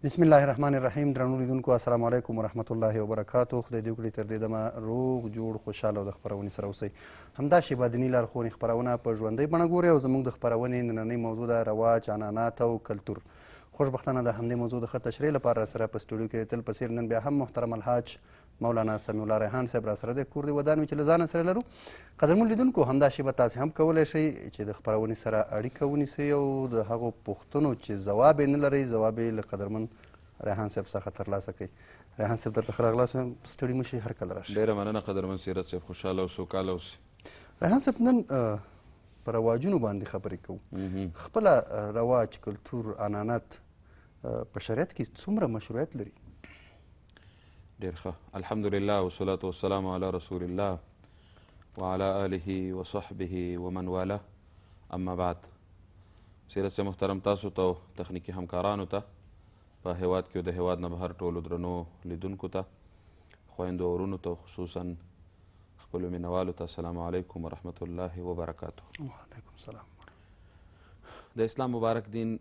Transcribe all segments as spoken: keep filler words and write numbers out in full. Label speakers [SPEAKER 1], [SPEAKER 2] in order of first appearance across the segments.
[SPEAKER 1] بسم الله الرحمن الرحیم. درنو لیدونکو السلام علیکم ورحمت الله وبرکاتو. خدای دې وکړي تر دې دمه روغ جوړ خوشحاله او د خپرونې سره اوسئ. همدا شیبه دیني لارښوونې خپرونه په ژوندۍ بڼه ګورئ او زموږ د خپرونې نننۍ موضوع ده رواج، عنعنات او کلتور. خوشبختانه د همدې موضوع د ښه تشریح لپاره سره په سټوډیو کې تل په څېر نن بیا هم محترم الحاج مولانا سمیع الله ریحان صاحب را سره دی. کور دې ودان وي چې له ځانه سره لرو. قدرمن لیدونکو همدا شیبه تاسې هم کولی شئ چې د خپرونې سره اړیکه ونیسئ او د هغو پوښتنو چې ځواب یې نه لرئ ځواب یې له قدرمن ریحان صاحب څخه ترلاسه کوي. ریحان صاحب درته ښه راغلاست، ستړي مه شئ، هر کله راشئ.
[SPEAKER 2] ډېره مننه قدرمن سیرت صاحب، خوشحاله او سوکاله اوسئ.
[SPEAKER 1] ریحان صاحب نن په رواجونو باندې خبرې کوو. خپله رواج، کلتور، عنعنات په شریعت کې څومره مشروعیت لري؟
[SPEAKER 2] ډېر ښه، الحمدلله والصلاة والسلام علی رسول الله وعلى آله وصحبه ومن والاه، اما بعد. سیرت صاحب محترم تاسو ته او تخنیکي همکارانو ته په هیواد کې او د هیواد نه بهر ټولو درنو لیدونکو ته، خویندو او ورونو ته، خصوصا خپلو مینوالو ته السلام علیکم ورحمت الله وبرکاتو.
[SPEAKER 1] وعلیکم السلام.
[SPEAKER 2] د اسلام مبارک دین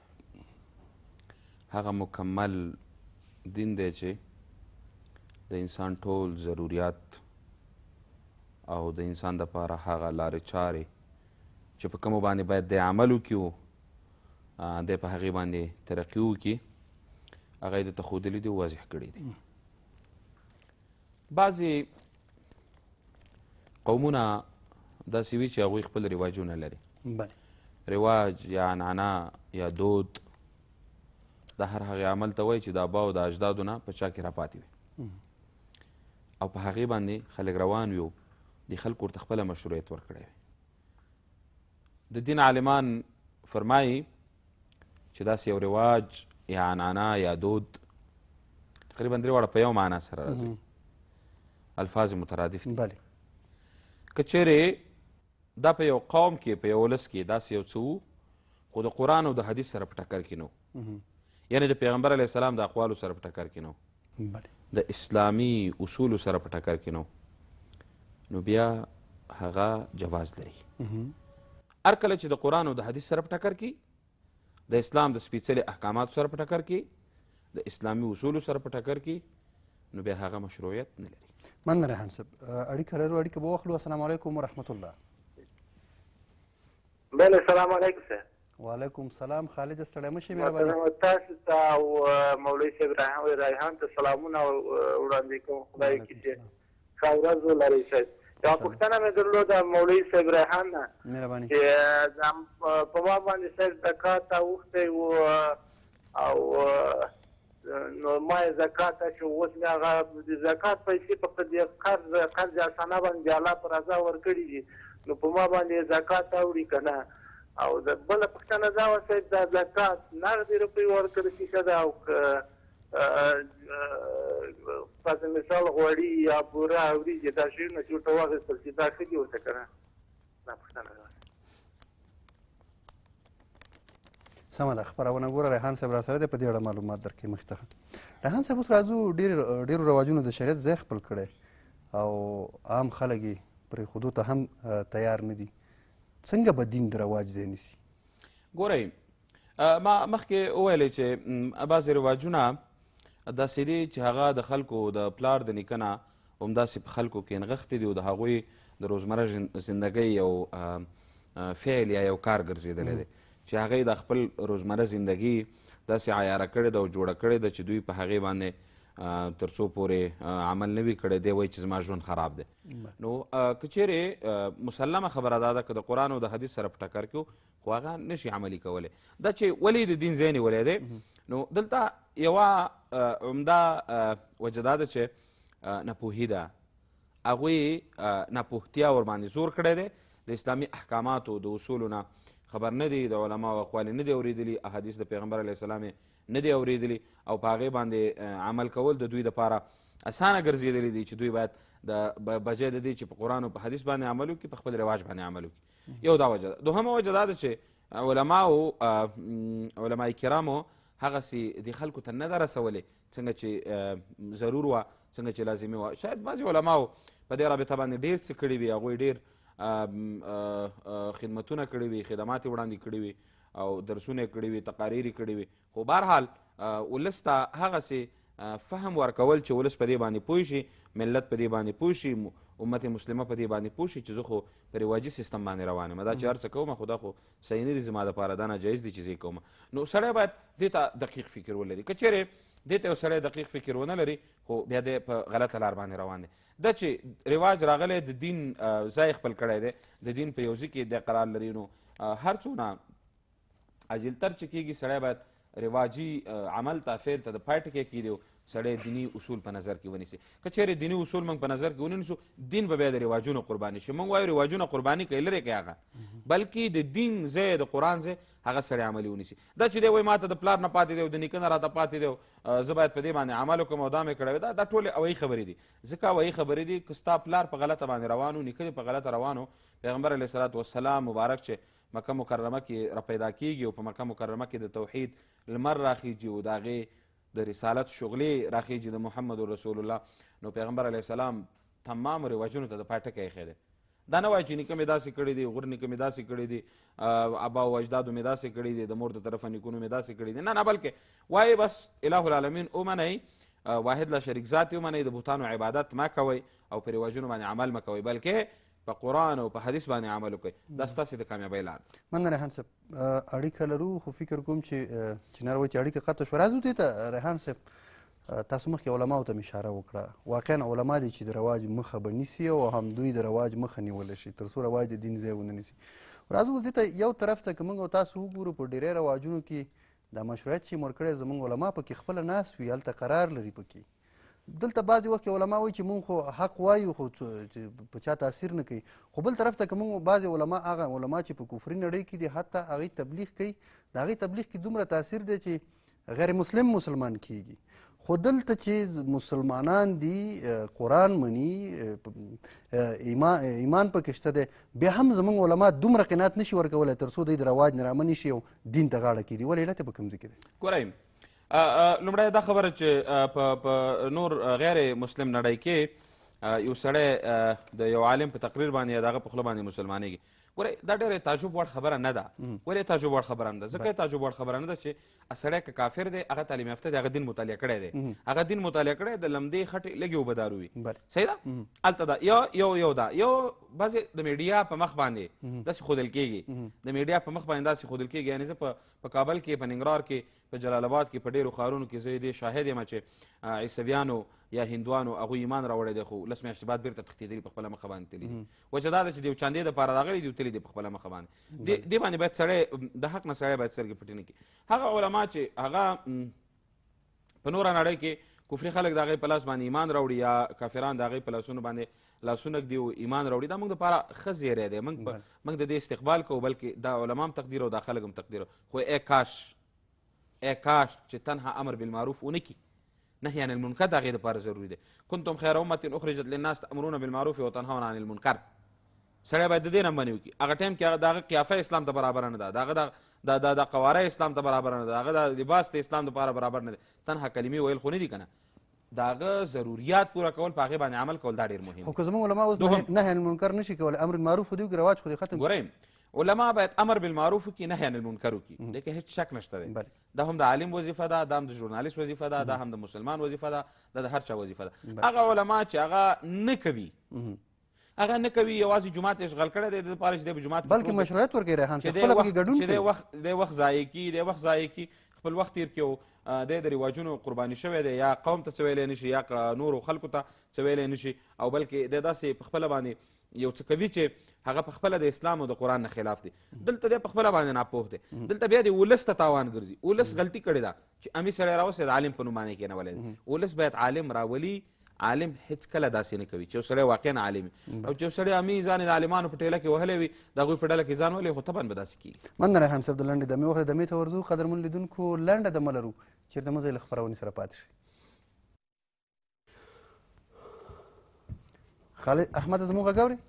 [SPEAKER 2] هغه مکمل دین دی چې د انسان ټول ضروریات او د انسان دپاره هغه لارې چارې چې په کومو باندې باید دی عمل وکړي، دی په هغې باندې ترقي وکړي، هغه یې درته ښودلي دي، واضح کړي دي. بعضې قومونه داسې وي چې هغوی خپل رواجونه لري. رواج یا عنعنه یا دود دا هر هغې عمل ته وایي چې د آباو د اجدادو نه په چا کې راپاتې وي او په هغې باندې خلک روان وي او د خلکو ورته خپله مشروعیت ورکړی وي. د دین عالمان فرمایي چې داسې یو رواج یا عنعنه یا دود تقریبا درې واړه په یو معنا سره راځي، الفاظ مترادف دي. که چیرې دا په یو قوم کې، په یو ولس کې داسې یو څه وو خو د قرآن او د حدیث سره په ټکر کې نه وو، یعنې د پیغمبر علیه السلام د اقوالو سره په ټکر کې نه وو، د اسلامي اصولو سره په ټکر کې نه وو، نو بیا هغه جواز لري. هر کله چې د قرآن او د حدیث سره په ټکر کې، د اسلام د سپېڅلي احکاماتو سره په ټکر کې، د اسلامي اصولو سره په ټکر کې، نو بیا هغه مشروعیت نه لري.
[SPEAKER 1] مننه ریحان صاحب. اړیکه لرو، اړیکه به واخلو. السلام علیکم ورحمت الله.
[SPEAKER 3] بله السلام علیکم صاحب.
[SPEAKER 1] وعلیکم السلام. خالد ستړی مه شئ مهرباني.
[SPEAKER 3] تاسو ته او مولوي صاحب ریحان ته سلامونه وړاندې کوم. خدای کړي چې ښه ورځ ولرئ صاحب. یوه پوښتنه مې درلوده مولوي صاحب ریحان نه چې په ما باندې صاحب زکات اوښتی و او نو ما یې زکات اچو، اوس مې هغه د زکات پیسې په دې قرض قرض حسنه باندې د الله په رضا ورکړي دي، نو په ما باندې زکات اوړي که نه؟ او د بله پوښتنه دا وه صاحب دا زکات نغدې روپۍ ورکړل شي ښه ده او که پس مثال غوړي یا بوره او وریجې دا شیونه چې ورته واخیستل شي دا ښه دي ورته که نه؟ دا پوښتنه ده.
[SPEAKER 1] سمه ده، خپرونه ګوره. ریحان صاحب را سره دی، په دې اړه معلومات درکوي مخکې ته. ریحان صاحب اوس راځو، ډېرو رواجونو د شریعت ځای خپل کړی او عام خلک یې پرېښودو ته هم تیار نه دي. څنګه به دین د رواج ځای نیسي؟
[SPEAKER 2] ګورئ، ما مخکې وویلی چې بعضې رواجونه داسې دي چې هغه د خلکو د پلار د نیکه نه همداسې په خلکو کې نغښتې دي او د هغوی د روزمره زندګۍ یو فعل یا یو کار ګرځېدلی دی چې هغه د خپل روزمره زندګي داسې عیاره کړې ده او جوړه کړې ده چې دوی په هغې باندې تر څو پورې عمل نه وي کړی، دی وایي چې زما ژوند خراب دی. نو که چیرې مسلمه خبره دا ده که د قرآن او د حدیث سره په ټکر کې خو هغه نشي عملي کولی. دا چې ولې د دین ځای نیولی دی، نو دلته یوه عمده وجه دا ده چې ناپوهي ده. هغوی ناپوهتیا ورباندې زور کړی دی، د اسلامي احکاماتو د اصولو نه خبر نه دی، د علماو اقوال نه دی اورېدلي، احادیث د پیغمبر علیه السلام نه دی اورېدلي او په هغې باندې عمل کول د دوی دپاره اسانه ګرځېدلی دی چې دوی باید د بجای د دې چې په قرآن او په حدیث باندې عمل وکړي په خپل رواج باندې عمل وکړي. یو دا وجه ده. دوهمه وجه دا ده چې علماو علمای کرامو هغسې د خلکو ته نه ده رسولې څنګه چې ضرور وه، څنګه چې لازمي وه. شاید بعضې علماو په دې رابطه باندې ډېر څه کړي وي، هغوی ډېر خدمتونه کړي وي، خدمات یې وړاندې کړي وي او درسونه یې کړي وي، تقاریر یې کړي وي، خو بهرحال ولس ته هغسې فهم ورکول چې ولس په دې باندې پوه شي، ملت په دې باندې پوه شي، امت مسلمه په دې باندې پوه شي چې زه خو په رواجي سیستم باندې روان یم، دا چې هر څه کوم خو دا خو صحیح نه دي زما دپاره، دا ناجایز دي چې زه یې کوم. نو سړی باید دې ته دقیق فکر ولري. که چیرې دې ته یو سړی دقیق فکر ونه لري خو بیا دی په غلطه لار باندې روان دی. دا چې رواج راغلی د دین ځای خپل کړی دی، د دین په یو ځای کې دی قرار لري، نو هر څونه عاجلتر چې کېږي سړی باید رواجي عمل ته فعل ته د پای ټکی کیدی سړی دیني اصول په نظر کې ونیسي. که چیرې دیني اصول موږ په نظر کې ونیسو دین به بیا د رواجونو قرباني شي. موږ وایو رواجونه قرباني کوي لرې کوي هغه، بلکې د دین ځای د قرآن ځای هغه سړی عملي ونیسي. دا چې دی وایي ما ته د پلار نه پاتې دی او د نیکه نه راته پاتې دی او زه باید په دې باندې عمل وکړم او دا مې کړی دا دا ټولې اوایي خبرې دي. ځکه اوایي خبرې دي که ستا پلار په غلطه باندې روان و، نیکه دې په غلطه روان و، پیغمبر علیه صلات وسلام مبارک چې مکه مکرمه کې راپیدا کېږي او په مکه مکرمه کې د توحید لمر راخیږي او د هغې د رسالت شغلې راخیږي د محمد رسول الله، نو پیغمبر علیه السلام تمام رواجونو ته د پای ټکی ایښی دی. دا نه وایي چې نیکه مې داسې کړي دي، غور نیکه مې داسې کړي دي، ابا او اجدادو مې داسې کړي دي، د مور د طرفه نیکونو مې داسې کړي دي، نه نه، بلکې وایي بس اله العالمین ومنئ، واحد لا شریک ذات ومنئ، د بوتانو عبادت ما کوئ او په رواجونو باندې عمل مه کوئ، بلکې په قرآن او په حدیث باندې عمل وکړئ. دا ستاسې د کامیابۍ لار ده.
[SPEAKER 1] مننه ریحان صاحب. اړیکه لرو خو فکر کوم چې چنار وایي چې اړیکه قطع شوه. راځو دې ته ریحان صاحب، تاسو مخکې علماو ته مې اشاره وکړه، واقعا علما دي چې د رواج مخه به نیسي او هم دوی د رواج مخه نیولی شي تر څو رواج د دین ځای ونه نیسي. راځو دې ته یو طرف ته که موږ او تاسو وګورو په ډېری رواجونو کې دا مشروعیت چې یې مور کړی زموږ علما پکې خپله ناست وي، هلته قرار لري. پکې دلته بعضې وخت کې علما وایي چې مونږ خو حق وایو خو چې په چا تاثیر نه کوي، خو بل طرف ته که مونږ بعضې علما هغه علما چې په کفري نړۍ کې دي حتی هغوی تبلیغ کوي، د هغوی تبلیغ کې دومره تاثیر دی چې غیر مسلم مسلمان کیږي. خو دلته چې مسلمانان دي قرآن مني ایمان ایمان پکې شته دی، بیا هم زموږ علما دومره قناعت نشي ورکولی تر څو دوی د رواج نه رامنې شي او دین ته غاړه کږدي. ولې علت یې په کوم ځای کې دی؟
[SPEAKER 2] ګورئ لومړی دا خبره چې په نور غیر مسلم نړۍ کې یو سړی د یو عالم په تقریر باندې یا د هغه په خوله باندې مسلمانېږي، ګورئ دا ډېره تعجب وړ خبره نه ده. ولې تعجب وړ خبره نه ده؟ ځکه تعجب وړ خبره نه ده چې سړی که کافر دی هغه تعلیم یافته دی، هغه دین مطالعه کړی دی، هغه دین مطالعه کړی د لمدې خټې لږې اوبه دارو وي، صحیح ده؟ هلته ده یو یو یو ده یو بعضې د میډیا په مخ باندې داسې ښودل کېږي، د میډیا په مخ باندې داسې ښودل کېږي. یعنې زه په کابل کې، په ننګرهار کې، په جلال آباد کې، په ډېرو ښارونو کې زه دې شاهد یم چې عیسویانو یا هندوانو هغوی ایمان راوړی دی خو لس میاشتې بعد بېرته تښتېدلي په خپله مخه باندې تللي دي. وجه دا ده چې د یو چاندې دپاره راغلي دي او تللي دي په خپله مخه باندې. دې باندې باید سړی د حق نه سړی باید سترګې پټې نه کړي. هغه علما چې هغه په نوره نړۍ کې کفري خلک د هغې په لاس باندې ایمان راوړي یا کافران د هغې په لاسونو باندې لاسونه ږدي او ایمان راوړي، دا موږ دپاره ښه زیری دی. موږ د دې استقبال کوو، بلکې دا علما هم تقدیرو دا خلک هم تقدیرو. خو ای کاش ای کاش چې تنها امر بالمعروف ونه کړي، نهي عن المنکر د هغې دپاره ضروري دی. کنتم خیر امة اخرجت للناس تأمرون بالمعروف وتنهون عن المنکر. سړی باید د دې نه منې وکړي. هغه ټایم کې د هغه قیافه اسلام ته برابره نه ده، د هغه د قواره اسلام ته برابره نه ده، د هغه د لباس د اسلام دپاره برابر نه دی. تنها کلمې ویل خو نه دي که نه، د هغه ضروریات پوره کول، په هغې باندې عمل کول دا ډېر مهم.
[SPEAKER 1] خو که زموږ علما اوس نهي عن المنکر نشي کولی، امر بالمعروف خو دې وکړي، رواج خو دې ختم.
[SPEAKER 2] ګورئ علما باید امر بالمعروف وکړي، نهي عن المنکر وکړي، دې کې هېڅ شک نشته دی. دا هم د عالم وظیفه ده، دا هم د ژورنالیست وظیفه ده، دا هم د مسلمان وظیفه ده، دا د هر چا وظیفه ده. هغه علما چې هغه نه کوي هغه نه کوي، یوازې جومات یې اشغال کړی دی د دپاره چې دی په جومات
[SPEAKER 1] بلکې مشروعیت ورکوي ریحان صاحب، خپله پکې ګډون کوي،
[SPEAKER 2] چې دی وخت ضایع کړي، دی وخت ضایع کړي، خپل وخت تېر کړي او دی د رواجونو قرباني شوی دی، یا قوم ته څه ویلی نه شي یا نورو خلکو ته څه ویلی نه شي، او بلکې دی داسې په خپله باندې یو څه کوي چې هغه په خپله د اسلام او د قرآن نه خلاف دی. دلته دی په خپله باندې ناپوه دی، دلته بیا د ولس ته تاوان ګرځي. ولس غلطي کړې ده چې امي سړی راوستی د عالم په نوم باندې کېنولی دی. ولس باید عالم راولي. عالم هیڅ کله داسې نه کوي چې یو سړی واقعا عالم وي، او چې یو سړی امي ځان یې د عالمانو په ټېله کې وهلی وي، د هغوی په ډله کې ځان وهلی، خو طبعا به داسې کېږي.
[SPEAKER 1] مننه ریحان صاحب. د لنډې دمې وخت دمې ته ورځو. قدرمن لیدونکو لنډه دمه لرو، چېرته مه ځئ، له خپرونې سره پاتې شئ. خالد احمد زموږ غږ اورې؟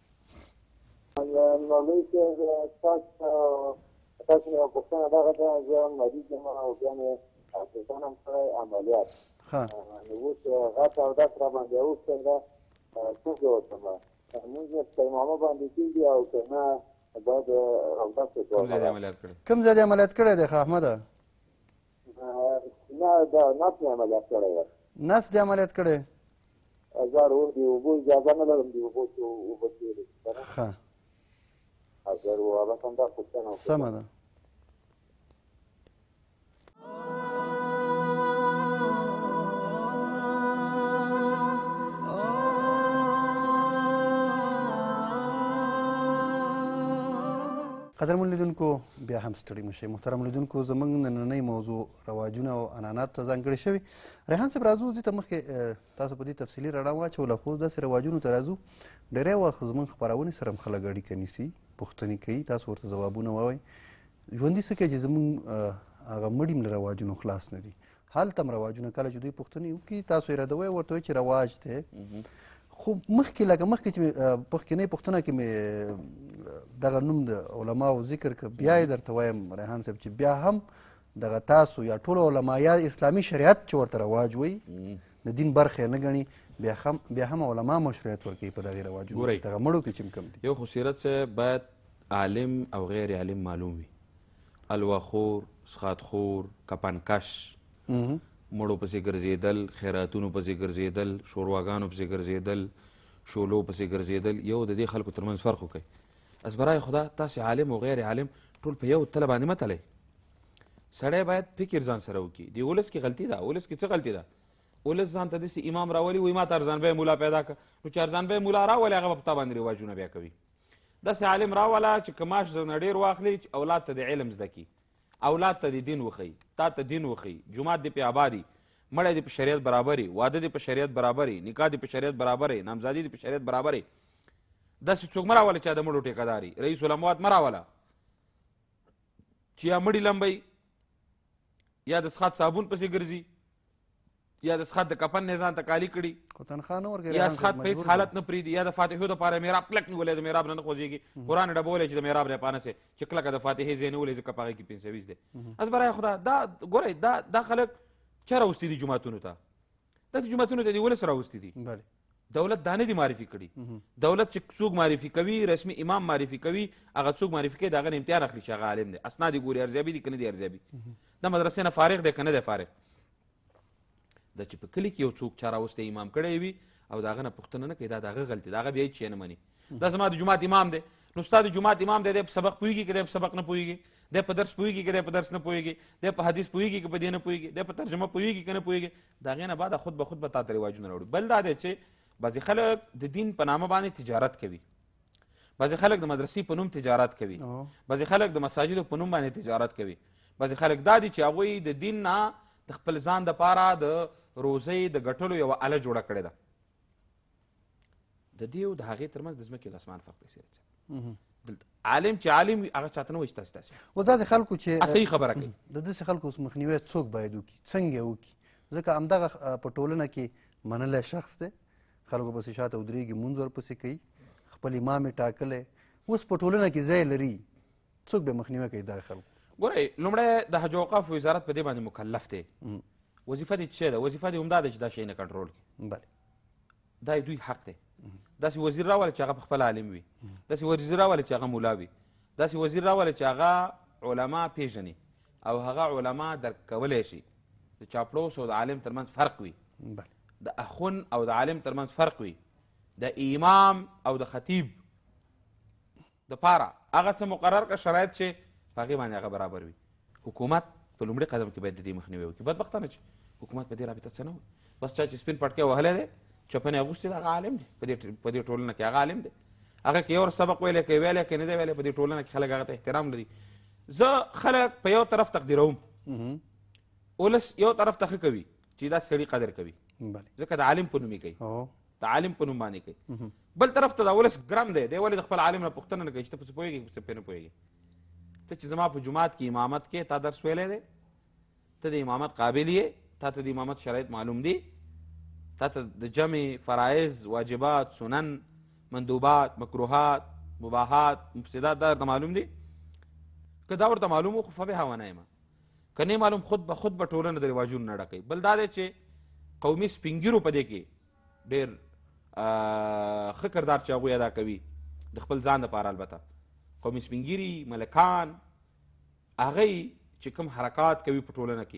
[SPEAKER 3] مولوي صاحب تاسو یوه پوښتنه دغه ده، زه مریض یم او بیا مې حافظان هم کړی عملیات، نو اوس غټ اودس را باندې اوښتی ده، څنګه وکړم؟ لمونځ مې په تیمامه باندې کېږي او که نه باید اودس وکړم.
[SPEAKER 1] کوم ځای دې عملیات کړی؟ کوم ځای دې عملیات کړی دی ښه احمده؟
[SPEAKER 3] نه دا نس مې عملیات کړی و.
[SPEAKER 1] نس دې عملیات کړی؟
[SPEAKER 3] زه روغ د اوبو اجازه نه لرم د اوبو څو اوبه تېرې
[SPEAKER 1] ښه
[SPEAKER 3] زه روغ بس همدا پوښتنه وکړم.
[SPEAKER 1] سمه ده. قدرمن لیدونکو بیا هم ستړي مه شئ. محترم لیدونکو زموږ نننۍ موضوع رواجونه او عنعناتو ته ځانګړې شوې. ریحان صاحب راځو دې ته مخکې تاسو په دې تفصیلي رڼا واچوله خو داسې رواجونو ته راځو. ډېری وخت زموږ خپرونې سره هم خلک اړیکه نیسي، پوښتنې کوي، تاسو ورته ځوابونه ووایئ. ژوندي څه کوي چې زموږ هغه مړي له رواجونو خلاص نه دي. هلته هم رواجونه کله چې دوی پوښتنې وکړي تاسو یې ردوئ ورته وایئ چې رواج دی. خو مخکې لکه مخکې چې مخکینۍ پوښتنه کې مې دغه نوم د علماو ذکر که بیا یې درته وایم ریحان صاحب چې بیا هم دغه تاسو یا ټول علما یا اسلامي شریعت چې ورته رواج وایي د دین برخه یې نه ګڼي بیا هم بیا هم علما مشروعیت ورکوي په دغې رواجونو دغه مړو کې چې کم دي.
[SPEAKER 2] یو خو سیرت صاحب باید عالم او غیر عالم معلوم وي. الواخور، سخاتخور، کپنکش، مړو پسې ګرځېدل، خیراتونو پسې ګرځېدل، شورواګانو پسې ګرځېدل، شولو پسې ګرځېدل، یو د دې خلکو ترمنځ فرق وکړئ. از برای خدا تاسې عالم او غیر عالم ټول په یو تله باندې مه تلئ. سړی باید فکر ځان سره وکړي. دې ولس کې غلطي ده. ولس کې څه غلطي ده؟ ولس ځان ته داسې امام راولي وایي ما ته ارزانبی مولا پیدا کړه. نو چې ارزانبی مولا راولي هغه به په تا باندې رواجونه بیا کوي. داسې عالم راوله چې که معاش درنه ډېر واخلي چې اولاد ته د علم زده کړي، اولاد ته د دین وښیي، تا ته دین وښیي، جومات دې پې آبادي، مړی دې په شریعت برابري، واده دې په شریعت برابري، نکاح دې په شریعت برابري، نامزادي دې په شریعت برابري. داسې څوک مه راوله چې د مړو ټیکهداري رئیس الاموات مه راوله چې یا مړي لمبئ یا د څښاک صابون پسې ګرځي یا د څښاک د کفن نه ځان ته کالي کړي یا څښاک په هېڅ حالت نه پرېږدي یا د فاتحو دپاره محراب کلک نیولی د محراب نه نه خوځېږي قرآن یې ډبولی چې د محراب نه پانه سي چې کلکه د فاتحې ځای نیولی ځکه په هغې کې پنځویز دی. از برای خدا دا ګورئ دا دا خلک چا راوستي دي جوماتونو ته؟ دا د جوماتونو ته د ولس راوستي دي. دولت دا نه دي معرفي کړي. دولت چې څوک معرفي کوي رسمي امام معرفي کوي هغه څوک معرفي کوي د هغه نه امتحان اخلي چې هغه عالم دی. اسناد یې ګوري ارزیابي دي که نه دي ارزیابي. د مدرسې نه فارغ دی که نه دی فارغ. دا چې په کلي کې یو څوک چا راوستی امام کړی وي او د هغه نه پوښتنه نه کوي دا د هغه غلطي د هغه بیا هېڅ شی نه مني. دا زما د جومات امام دی نو ستا د جومات امام دی دی په سبق پوهېږي که دی په سبق نه پوهېږي، دی په درس پوهېږي که دی په درس نه پوهېږي، دی په حدیث پوهېږي که په دې نه پوهېږي، دی په ترجمه پوهېږي که نه پوهېږي. د هغې نه بعد خود به خود به تا ته رواجونه راوړي. بل دا دی چې بعضې خلک د دین په نامه باندې تجارت کوي، بعضې خلک د مدرسې په نوم تجارت کوي، بعضې خلک د مساجدو په نوم باندې تجارت کوي، بعضې خلک دا دي چې هغوی د دین نه د خپل ځان دپاره د روزۍ د ګټلو یوه اله جوړه کړې ده. د دې او د هغې ترمنځ د ځمکې او د اسمان فرق دی. سیرت صاحب دلته عالم چې عالم وي هغه چاته نه وایي چې تاسې تاسې
[SPEAKER 1] اوس داسې خلکو چې
[SPEAKER 2] صحیح خبره کوي.
[SPEAKER 1] د داسې خلکو اوس مخنیوی څوک باید وکړي، څنګه یې وکړي؟ ځکه همدغه په ټولنه کې منلی شخص دی، خلکو پسې شاته ودرېږي، مونځ ورپسې کوي، خپل امام یې ټاکلی، اوس په ټولنه کې ځای لري، څوک به مخنیوی کوي دغه خلکو؟
[SPEAKER 2] ګورئ لومړی د حج او اوقافو وزارت په دې باندې مکلف دی. وظیفه دې څه ده؟ وظیفه دې همدا ده چې دا شی نه کنټرول کړي.
[SPEAKER 1] بله
[SPEAKER 2] دا یې دوی حق دی. داسې وزیر راوله چې هغه پخپله عالم وي، داسې وزیر راوله چې هغه مولا وي، داسې وزیر راوله چې هغه علما پیژني او هغه علما درک کولی شي. د چاپلوس او د عالم ترمنځ فرق وي، د اخون او د عالم ترمنځ فرق وي، د امام او د خطیب دپاره هغه څه مقرر کړه شرایط چې په هغې باندې هغه برابر وي. حکومت په لومړي قدم کې باید د دې مخنیوی وکړي. بدبختانه چې حکومت په دې رابطه څه نه وایي. بس چا چې سپین پټکی وهلی دی چپنې اغوستې ده هغه عالم دی. په دې ټولنه کې هغه عالم دی. هغه که یو سبق ویلی که ویلی که نه دی ویلی په دې ټولنه کې خلک هغه ته احترام لري. زه خلک په یو طرف تقدیروم، ولس یو طرف ته ښه کوي چې دا سړي قدر کوي ځکه د عالم په نوم یې کوي، د عالم په نوم باندې کوي. بل طرف ته دا ولس ګرم دی، دی ولې د خپل عالم نه پوښتنه نه کوي چې ته پسې پوهېږې که پسې پرې نه پوهېږې. ته چې زما په جومات کې امامت کې تا درس ویلی دی، ته د امامت قابل یې، تا ته د امامت شرایط معلوم دي، تا ته د جمع فرایض، واجبات، سنن، مندوبات، مکروهات، مباحات، مفسدات دا ورته معلوم دي. که دا ورته معلوم و خو فبها ونعمه، که نه معلوم خود به خود به ټولنه د رواجونو نه ډکوي. بل دا دی چې قومي سپین ګیرو په دې کې ډېر ښه کردار چې هغوی ادا کوي د خپل ځان دپاره. البته قومي سپین ګیري ملکان هغوی چې کوم حرکات کوي په ټولنه کې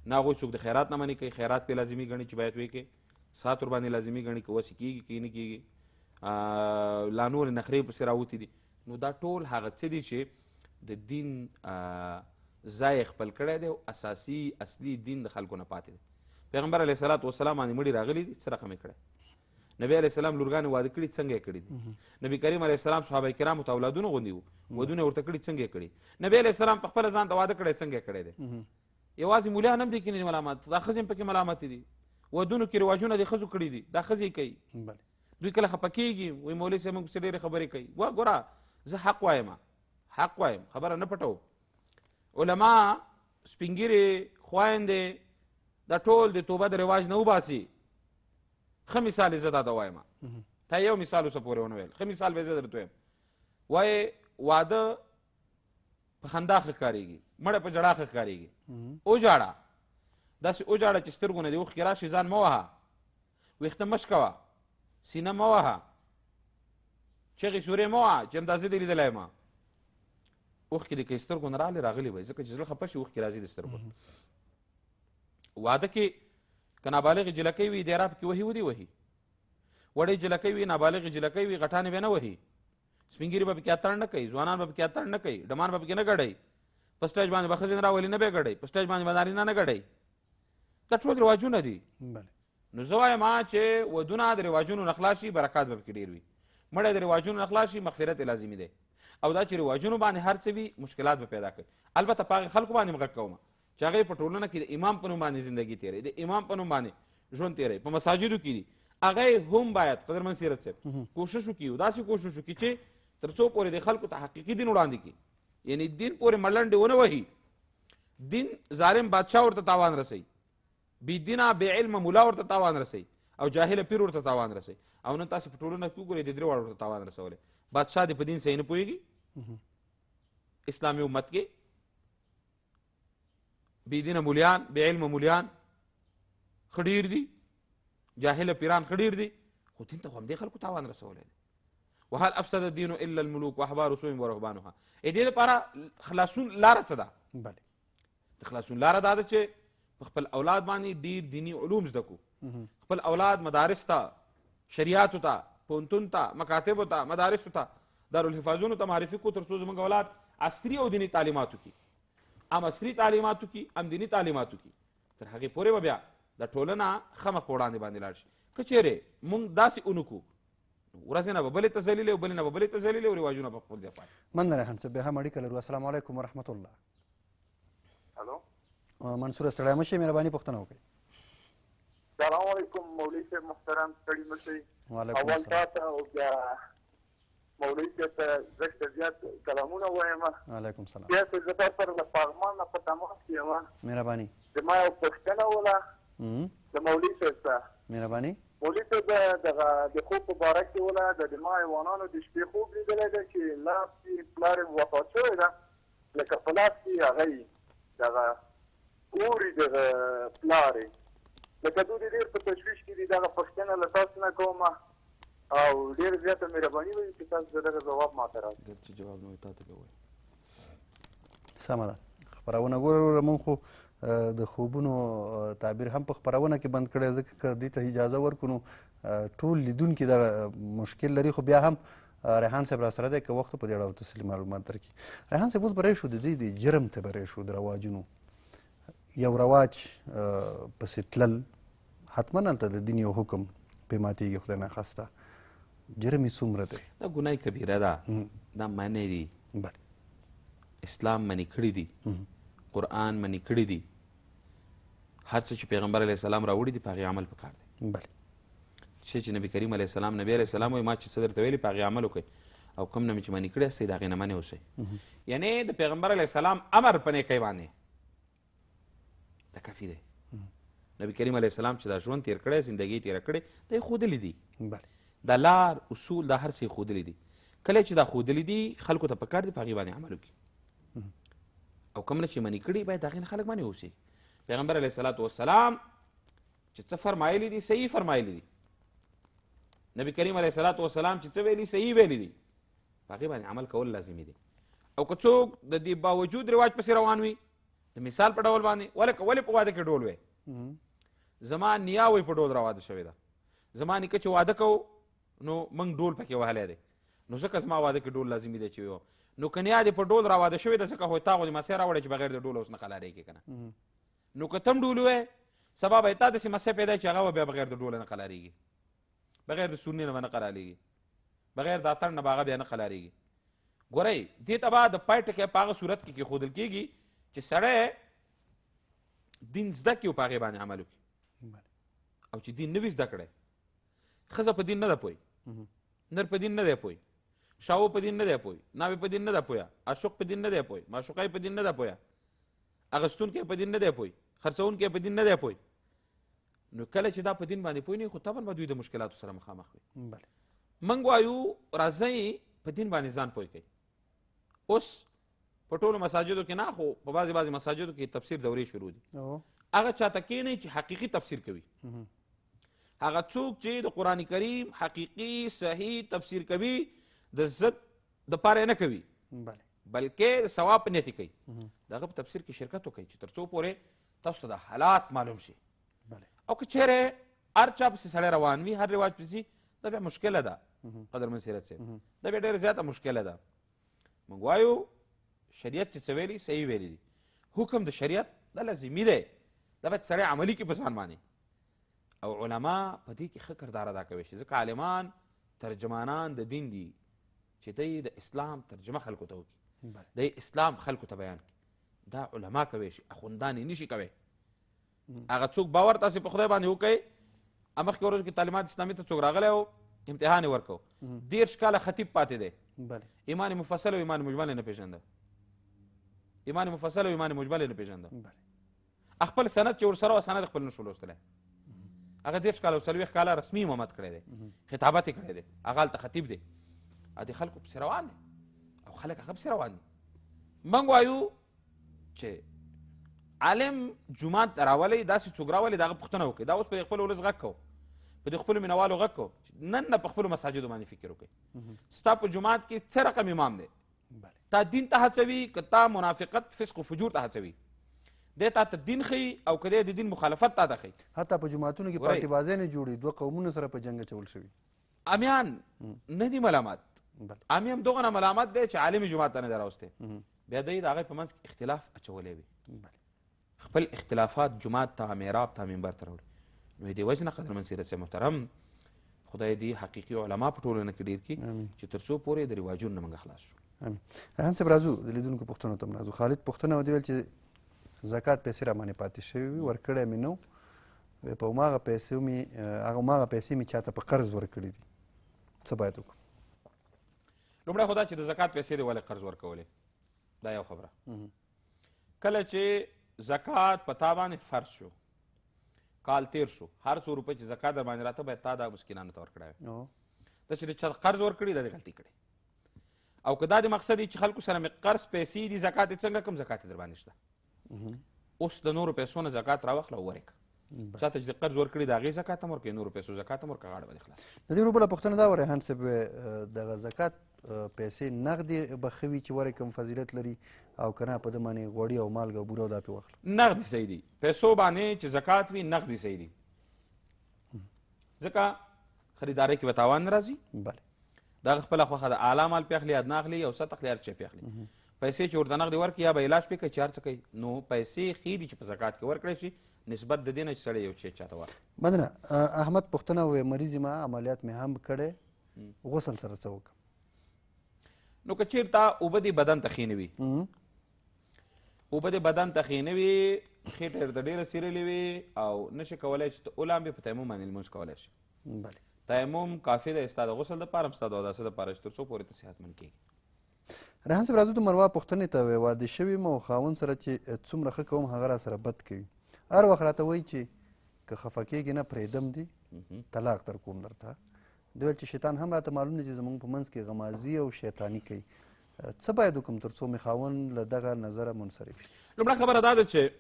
[SPEAKER 2] نه هغوی څوک د خیرات نه منې کوي، خیرات پې لازمي ګڼي چې باید ویې کوې، سات ورباندې لازمي ګڼي که وسې کېږي که نه کېږي، لا نورې نخرې پسې راوتې دي. نو دا ټول هغه څه دي چې د دین ځای خپل کړی دی او اساسي اصلي دین د خلکو نه پاتې دی. پیغمبر علیه صلات وسلام باندې مړي راغلي دي، څه رقم یې کړی؟ نبی علیه السلام لورګانې واده کړي، څنګه یې کړي دي؟ نبي کریم علیه السلام صحابه کرامو ته اولادونه غوندې وو، ودونه یې ورته کړي، څنګه یې کړي؟ نبی علیه السلام په خپله ځان ته واده کړی، څنګه یې کړی دی؟ یوازې مولیان هم دي کې ملامت، دا ښځې هم پکې ملامتې دي. ودونو کې رواجونه د ښځو کړي دي، دا ښځې کوي. دوی کله خفه کېږي، وایي مولوي صاحب موږ پسې ډېرې خبرې کوي. وا ګوره زه حق وایم، حق وایم، خبره نه پټوم. علما سپین ږیرې خویندې دا ټول د توبه د رواج نه وباسي. ښه مثال یې زه دا د وایم، تا یو مثال اوسه پورې ونه ویل، ښه مثال به یې زه درته وایم. وایي واده په خندا ښه ښکارېږي، مړه په ژړا ښه ښکارېږي. وژاړه، داسې وژاړه چې سترګو نه دې اوښکې راشي، ځان مه وهه، ویښته مه شکوه، سینه مه وهه، چغې سورې مه وهه چې همدا زه دې لیدلی یم. اوښکې دې که سترګو نه راغلې راغلې به، ځکه چې زړه خفه شي اوښکې راځي د سترګو. واده کې که نابالغې جلکۍ وي دیره پکې وهي ودې وهي، وړې جلکۍ وي نابالغې جلکۍ وي غټانې به نه وهي، سپین ږیري به پکې اتڼ نه کوي، ځوانان به پکې اتڼ نه کوي، ډمان به پکې نه ګډوي، په سټیج باندې به ښځې نه راولي نه به یې ګډوي، په سټیج باندې به نارینه نه ګډوي. دا ټول رواجونه دي. نو زه وایم چې ودونه د رواجونو نه خلاص شي برکات به پکې ډېر وي، مړی د رواجونو نه خلاص شي مغفرت یې لازمي دی. او دا چې رواجونو باندې هر څه وي مشکلات به پیدا کوي. البته په هغې خلکو باندې م غږ کوم چې هغې په ټولنه کې د امام په نوم باندې زندګي تېروي، د امام په نوم باندې ژوند تېروي، په مساجدو کې دي، هغې هم باید قدرمن سیرت صاحب کوشش وکړي، داسې کوشش وکړي چې تر څو پورې د خلکو ته حقیقي دین وړاندې کړي، یعنی دین پورې مړلنډې ونه وهي. دین ظالم بادشاه ورته تاوان رسوي، بې دینه بې علمه ملا ورته تاوان رسوي، او جاهله پیر ورته تاوان رسوي. او نن تاسې په ټولنه کې وګورئ د درې واړو ورته تاوان رسولی. بادشاه دې په دین صحیح نه پوهېږي، اسلامي امت کې بې دینه مولیان بې علمه مولیان ښه ډېر دي، جاهله پیران ښه ډېر دي، خو دین ته خو همدې خلکو تاوان رسولی دی. وهل افسد الدین الا الملوک واحبار سوء ورهبانها. د دې لپاره خلاصون لاره څه ده؟ د خلاصون لاره دا ده چې په خپل اولاد باندې ډېر دیني علوم زده کړو، خپل اولاد مدارس ته، شریعاتو ته، پوهنتون ته، مکاتبو ته، مدارسو ته، دارالحفاظونو ته معرفي کړو، تر څو زموږ اولاد عصري او دیني تعلیماتو کې، ام عصري تعلیماتو کې، ام دیني تعلیماتو کې، تر هغې پورې به بیا د ټولنه ښه مخ په وړاندې باندې لاړ شي. که چېرې موږ داسې ونه کړو ورځې نه به بلې ته ذلیلې او بلې نه به بلې ته ذلیلې او رواجونه به خپل ځای پاتې.
[SPEAKER 1] مننه ریحان صاحب، بیا هم اړیکه لرو. السلام علیکم ورحمت الله.
[SPEAKER 3] الو
[SPEAKER 1] منصوره ستړی مه شئ، مهرباني پوښتنه وکړئ.
[SPEAKER 3] سلام علیکم مولوي صاحب محترم، ستړي مه شئ.
[SPEAKER 1] وعلیکم
[SPEAKER 3] اول تا ته او بیا مولوي صاحب ته زه ښه زیات کلامونه وایم.
[SPEAKER 1] وعلیکم سلام.
[SPEAKER 3] بیا چې زه تا سره له پغمان نه په تماس کې یم.
[SPEAKER 1] مهرباني.
[SPEAKER 3] زما یو پوښتنه وله د مولوي صاحب ته.
[SPEAKER 1] مهرباني.
[SPEAKER 3] مولوي صاحب دغه د خوب په باره کې وله د دما حیوانانو د شپې خوب لیدلی ده چې لاس کې پلار یې وفات شوی ده، لکه په لاس کې هغه یي دغه اوري دغه پلار یې، لکه دوی ډېر په تشویش کې دي. دغه پوښتنه له تاسو نه کوم او ډېره زیاته مهرباني وي چې تاسو د دغه ځواب ماته راکړئ.
[SPEAKER 2] چې جواب نه وي تا ته به وایي.
[SPEAKER 1] سمه ده. خپرونه ګوره موږ خو د خوبونو تعبیر هم په خپرونه کې بند کړی، ځکه که دې ته اجازه ورکړو نو ټول لیدونکي دغه مشکل لري. خو بیا هم ریحان صاحب راسره دی، که وخت په دې اړه تفصیلي معلومات درکړي. ریحان صاحب اوس به راشو د دې د جرم ته به راشو، د رواجونو یو رواج پسې تلل، حتما هلته د دین یو حکم پرې ماتېږي، خدای ناخواسته. جرم یې څومره دی؟
[SPEAKER 2] دا ګناه کبیره ده، دا منع دي، اسلام منع کړي دي، قرآن منع کړي دي، هر څه چې پیغمبر علیه السلام راوړي دي په هغې عمل پکار دی. شی چې نبي کریم علیه السلام نبي علیه السلام وایي ما چې څه درته ویلي په هغې عمل وکړئ، او کوم نه مې چې منع کړي هستئ د هغې نه منع اوسئ. یعنې د پیغمبر علیه السلام امر په نیکۍ باندې دا کافي دی. نبي کریم علیه السلام چې دا ژوند تېر کړی، زندګي تېره کړې، دا یې ښودلي دي، دا لار اصول دا هر څه یې ښودلي دي. کله چې دا ښودلي دي خلکو ته پکار دي په هغې باندې عمل وکړي، او کوم نه چې منع کړي باید د هغې نه خلک منع اوسي. پیغمبر علیه الصلاة والسلام چې څه فرمایلي دي صحیح فرمایلي دي، نبي کریم علیه الصلاة والسلام چې څه ویلي صحیح ویلي دي، په هغې باندې عمل کول لازمي دي. او که څوک د دې باوجود رواج پسې روان وي د مثال په ډول باندې ولې ولې په واده کې ډول وی زما نیا وی په ډول را واده شوې ده زما نیکه چې واده کوو نو موږ ډول پکې وهلی دی نو ځکه زما واده کې ډول لازمي دی چې وي نو که نیا دې په ډول را واده شوې ده ځکه خو تا غوندې مسۍ راوړی چې بغیر د ډول اوس نه قلارېږي که نه نو که ته هم ډول ووایې سبا به یې تا داسې مسۍ پیدا چې هغه به بیا بغیر د ډوله نه قلارېږي بغیر د سورني نه به نه قلارېږي بغیر د اتڼ نه به هغه بیا نه قلارېږي ګورئ دې ته به د پای ټکی په هغه صورت کې کېښودل کېږي چې سړی دین زده کړي او په هغې باندې عمل وکړي او چې دین نه وي زده کړی ښځه په دین نه ده پوی نر په دین نه دی پوی شاو په دین نه دی پوی ناوې په دین نه ده پویه عاشق په دین نه دی پوی معشوقی په دین نه ده پویه اغستونکی په دین نه دی پوی خرڅونکی په دین نه دی پوی نو کله چې دا په دین باندې پوی نه خو طبعا به دوی د مشکلاتو سره مخامخ وي موږ وایو راځئ په دین باندې ځان پوی کوي اوس په ټولو مساجدو کې نه خو په بعضې بعضې مساجدو کې تفسیر دورې شروع دي هغه چاته کښېنئ چې حقیقي تفسیر کوي هغه څوک چې د قرآن کریم حقیقي صحیح تفسیر کوي د ضد دپاره یې نه کوي بلکې د ثواب په نیت یې کوي د هغه په تفسیر کې شرکت وکړئ چې تر څو پورې تاسو ته د حالات معلوم شي او که چیرې هر چا پسې سړی روان وي هر رواج پسې دا بیا مشکله ده قدرمن سیرت صاحب دا بیا ډېره زیاته مشکله ده موږ وایو شریعت چې څه ویلي صحیح ویلي دي حکم د شریعت دا لازمي دی دا باید سړی عملي کړي په ځان باندې او علما په دې کې ښه کردار ادا کوي چې ځکه عالمان ترجمانان د دین دي چې دی د اسلام ترجمه خلکو ته وکړي دی اسلام خلکو ته بیان کړي دا علما کوي شي اخوندان یې نشي کوی هغه څوک باور تاسې په خدای باندې وکړئ مخکې ورځو کې تعلیمات اسلامي ته څوک راغلی او امتحان یې ورکو دېرش کاله خطیب پاتې دی ایمان مفصل او ایمان مجمل یې نه پېژنده ایمان مفصل او ایمان مجمل یې نه پېژنده خپل سند چې ورسره وه سند خپل نه شو لوستلی هغه دېرش کاله او څلوېښت کاله رسمي امامت کړی دی خطابت یې کړی دی هغه هلته خطیب دی او دې خلکو پسې روان دی او خلک هغه پسې روان دي موږ وایو چې عالم جومات ته راولئ داسې څوک راولئ د هغه پوښتنه وکړئ دا اوس په دې خپل ولس غږ کوو په دې خپلو مینوالو غږ کوو نن نه په خپلو مساجدو باندې فکر وکړئ ستا په جومات کې څه رقم امام دی تا دین ته هڅوي که تا منافقت فسق و فجور ته هڅوي دی تا ته دین ښیي او که دی د دین مخالفت تا ته ښیي
[SPEAKER 1] حتی په جوماتونو کې پارټي بازۍ نه جوړي دوه قومونو سره په جنګ اچول شوي
[SPEAKER 2] امیان نه دي ملامت امي هم دغه نه ملامت دی چې عالمي جومات ته نه دی راوستی بیا دی د هغې په منځ کې اختلاف اچولی وي خپل اختلافات جومات ته محراب ته منبر ته راوړي نو دې وجه نه قدرمن سیرت صاحب محترم خدای دې حقیقي علما په ټولنه کې ډېر کړي چې تر څو پورې د رواجونو نه موږ خلاص شو
[SPEAKER 1] امین ریحان صاحب راځو د لیدونکو پوښتنو ته هم راځو خالد پوښتنه ودې ویل چې زکات پیسې راباندې پاتې شوي وي ورکړی مې نه په هماغه پیسو مې هغه هماغه پیسې مې چاته په قرض ورکړي دي څه باید وکړو
[SPEAKER 2] لومړی خو دا چې د زکات پیسې دې ولې قرض ورکولې دا یو خبره کله چې زکات په تا باندې فرض شو کال تیر شو هر څو روپۍ چې زکات در باندې راته باید تا دا مسکینانو ته ورکړی وی دا چې د چا قرض ورکړي دا دې غلطي کړې او که دا د مقصد چې خلکو سره مې قرض پیسې دي زکات یې څنګه کوم زکات یې در باندې شته اوس د نورو پیسو نه زکات راواخله او ورکړه چاته چې د قرض ورکړي د هغې زکات هم ورکړي نورو پیسو زکات هم ورکړه غاړه به دې خلاص
[SPEAKER 1] د دې بله پوښتنه دا وه ریحان صاحب دغه زکات پیسې نغدې به ښه وي چې ورکړم فضیلت لري او که نه په ده باندې غوړي او مالګه او بوره او دا پې واخلم
[SPEAKER 2] نغدي صحیح دي پیسو باندې چې زکات وي نغدي صحیح دي ځکه خریدارۍ کې به تاوان نه راځي
[SPEAKER 1] بله
[SPEAKER 2] د هغه خپله خوښه ده اعلی مال پې اخلي ادنا اخلي او ست اخلي هر څه پې اخلي پیسې چې ورته نغدې ورکړي یا به علاج پې کوي چې هر څه کوي نو پیسې ښې دي چې په زکات کې ورکړی شي نسبت د دې نه چې سړی یو شی چاته ورکړي
[SPEAKER 1] مننه احمد پوښتنه وویل مریض ما عملیات مې هم کړی غسل سره څه وکړم
[SPEAKER 2] نو که چېرته اوبه دې بدن ته ښې نه وي اوبه دې بدن ته ښې نه وي خېټه یې درته ډېره څیرلې وي او نشي کولی چې ته ولامبې په تیمم باندې لمونځ کولی شي
[SPEAKER 1] بله
[SPEAKER 2] تیمم کافي دی ستا د غسل دپاره هم ستا د اوداسه دپاره چې تر څو پورې ته صحتمند کېږي
[SPEAKER 1] ریحان صاحب راځو د مروا پوښتنې ته وی واده شوي م او خاوند سره چې څومره ښه کوم هغه را سره بد کوي هر وخت راته وایي چې که خفه کېږي نه پرېږدم دي طلاق در کوم درته دوی ویل چې شیطان هم راته معلوم دی چې زموږ په منځ کې غمازي او شیطاني کوي څه باید وکړم تر څو مې خاوند له دغه نظره منصرف شي
[SPEAKER 2] لومړی خبره دا ده چې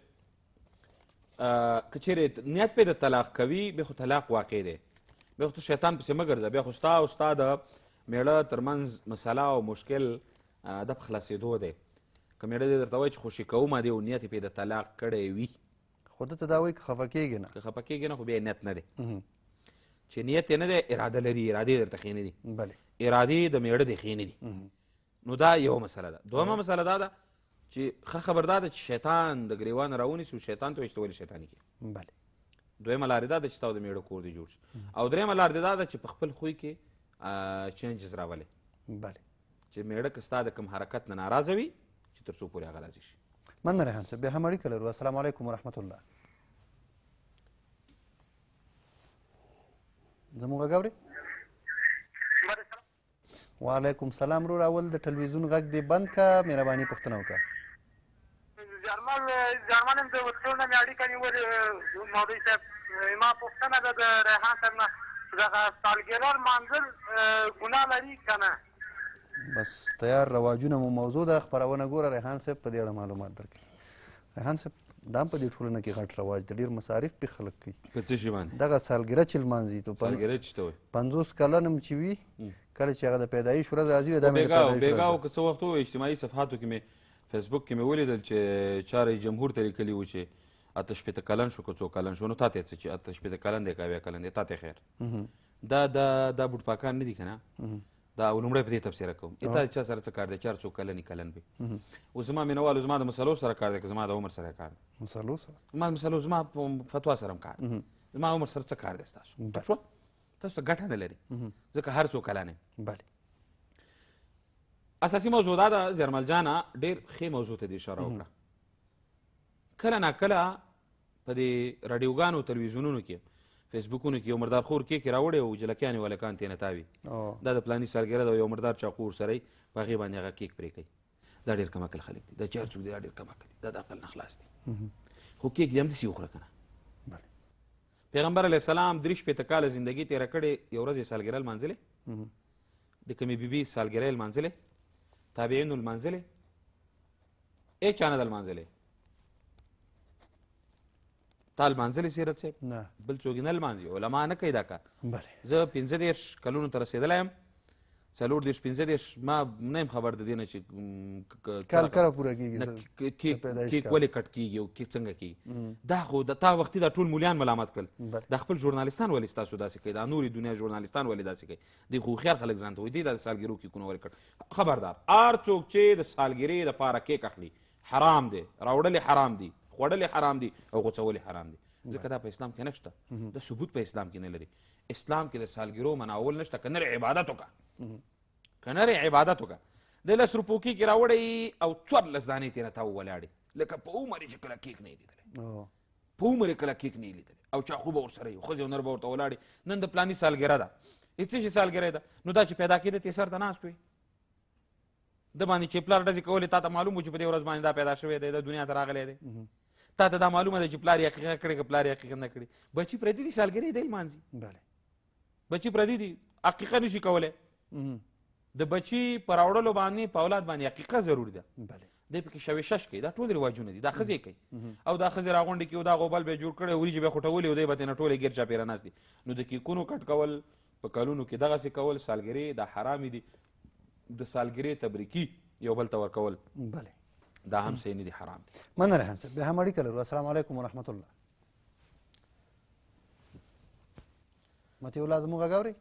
[SPEAKER 2] که چېرې نیت پې د طلاق کوي بیا خو طلاق واقع دی بیا خو ته شیطان پسې مه ګرځه بیا خو ستا او ستا د میړه ترمنځ مسله او مشکل د په خلاصېدو دی که مېړه دې درته وایي چې خوشي کومه دی او نیت یې پرې د طلاق کړی وي
[SPEAKER 1] خو ده ته دا وایي که خفه کېږي نه
[SPEAKER 2] که خفه کېږي نه خو بیا نیت نه دی چې نیت یې نه دی اراده لري ارادې درته ښې نه دي ارادې د مېړه دی ښې نه دي نو دا یوه مسله ده دویمه مسله دا ده چې ښه خبر دا ده چې شیطان د ګریوانه راونیسي او شیطان ته وایي چې ته ولې شیطاني کوې دویمه لارې دا ده چې ستا د مېړه کور دې جوړ شي او دریمه لار دې دا ده چې په خپل خوی کې چینجز راولې چې مېړه که ستا د کوم حرکت نه ناراضه وي چې تر څو پورې هغه راضي شي
[SPEAKER 1] مننه ریحان صاحب بیا هم اړیکه لرو السلام علیکم ورحمت الله زموږ غږ اورې وعلیکم سلام ورور اول د ټلویزیون غږ دې بند که مهرباني پوښتنه وکړه
[SPEAKER 3] جرمال جرمال هم د ورسول نه مې اړیکه نیولې مولوي صاحب زما پوښتنه ده د ریحان صاحب نه دغه سالګرا لمانځل ګناه لري که نه
[SPEAKER 1] بس تیار رواجونه مو موضوع ده خپرونه ګوره ریحان صاحب په دې اړه معلومات درکړي ریحان صاحب دا هم په دې ټولنه کې غټ رواج د ډېر مصارف پې خلک کوي
[SPEAKER 2] په څه شي باندې
[SPEAKER 1] دغه سالګره چې لمانځي
[SPEAKER 2] سالګره چې ته وایي
[SPEAKER 1] پنځوس کلن هم چې وي کله چې هغه د پیدایش ورځ راځي دا مې د
[SPEAKER 2] پیدایش بېګاو که څه وخت و اجتماعي صفحاتو کې مې فیسبوک کې مې ولیدل چې چا رئیس جمهور ته لیکلي وو چې اته شپېته کلن شو که څو کلن شو نو تا ته یې څه چې اته شپېته کلن دی که اویا کلن دی تا ته خیر دا دا دا بوټپاکان نه دي که نه دا لومړی په دې تبصره کوم تا چا سره څه کار دی چار څو کلن کلن وي اوس زما مینوالو زما د مسلو سره کار دی که زما د عمر سره کار دی
[SPEAKER 1] مسلو سره
[SPEAKER 2] زما مسلو زما فتوا سره هم کار زما عمر سره څه کار دی ستاسو شو تاسو ته ګټه نه لري ځکه هر څو کلن یم اساسي موضوع دا ده زیرمل جانه ډېر ښې موضوع ته دې اشاره وکړه کله ناکله په دې راډیوګانو تلویزیونونو کې فیسبوکونو کې یو مردار خور کیک راوړی او جلکیانې ولکان ترې نه تاوي دا د پلاني سالګره ده یو مردار چاقو ورسره یي په هغې باندې هغه کیک پرې کوي دا ډېر کم عقل خلک دي دا چې هر څوک دی دا ډېر کم عقل دي دا د عقل نه خلاص دي خو کیک دې همداسې وخوره که نه پیغمبر علیه السلام درې شپېته کاله زندګي تېره کړې یو ورځ یې سالګره لمانځلې د کومې بیبي سالګره یې لمانځلې تابعینو لمانځلې هېچ چا نه ده لمانځلې تا لمانځلې سیرت صاحب بل څوک نه لمانځي علما نه کوي دا کار زه پنځه دېرش کلونو ته رسېدلی یم څلور دېرش پنځه دېرش ما نه یم خبر د دې نه چې
[SPEAKER 1] کال کله پوره کېږي
[SPEAKER 2] کیک ولې کټ کېږي او کیک څنګه کېږي دا خو د تا وختي دا ټول مولیان ملامت کړل دا خپل ژورنالستان ولې ستاسو داسې کوي دا نورې دنیا ژورنالستان ولې داسې کوي دوی خو هوښیار خلک ځان ته وایي دوی دا د سالګرو کیکونه ولې کړ خبردار هر څوک چې د سالګرې دپاره کیک اخلي حرام دی راوړل حرام دي خوړل حرام دي او غوڅول حرام دي ځکه دا په اسلام کې نشته دا ثبوت په اسلام کې نه لري اسلام کې د سالګرو مناول نشته که نرې عبادت وکړه که نرې عبادت وکړه د لس روپو کیک یې راوړی او څوارلس دانې ترې نه تا وولاړې لکه په عمر یې چې کله کیک نه یې لیدلی په عمر یې کله کیک نه یې لیدلی او چاقو به ورسره وي ښځې او نر به ورته ولاړې نن د پلاني سالګره ده هېڅ څه شي سالګره ده نو دا چې پیدا کېده ته سر ته ناست وي د باندې چې پلار ډزې کولې تا ته معلوم و چې په دې ورځ باندې دا پیدا شوی دی د دنیا ته راغلی دی تا ته دا معلومه ده چې پلار یې حقیقت کړی که پلار یې حقیقت نه کړي بچي پردي دي سالګرې دی لمانځي بچي پردي دي عقیقه نشي کولی د بچي په راوړلو باندې په اولاد باندې عقیقه ضروري ده دی پکې شویشش کوي دا ټول رواجونه دي دا ښځې کوي او دا ښځې راغونډې کړي او دا غوبل به یې جوړ کړی وریجې به یې خوټولې او دی به ترې نه ټولې ګیر چاپېره ناست دي نو د کیکونو کټ کول په کلونو کې دغسې کول سالګرې دا حرامې دي د سالګرې تبریکي یو بل ته ورکول دا هم صحیح نه دي حرام دي
[SPEAKER 1] مننه ریحان صاحب بیا هم اړیکه لرو السلام علیکم ورحمت الله متي الله زموږ غږ اورئ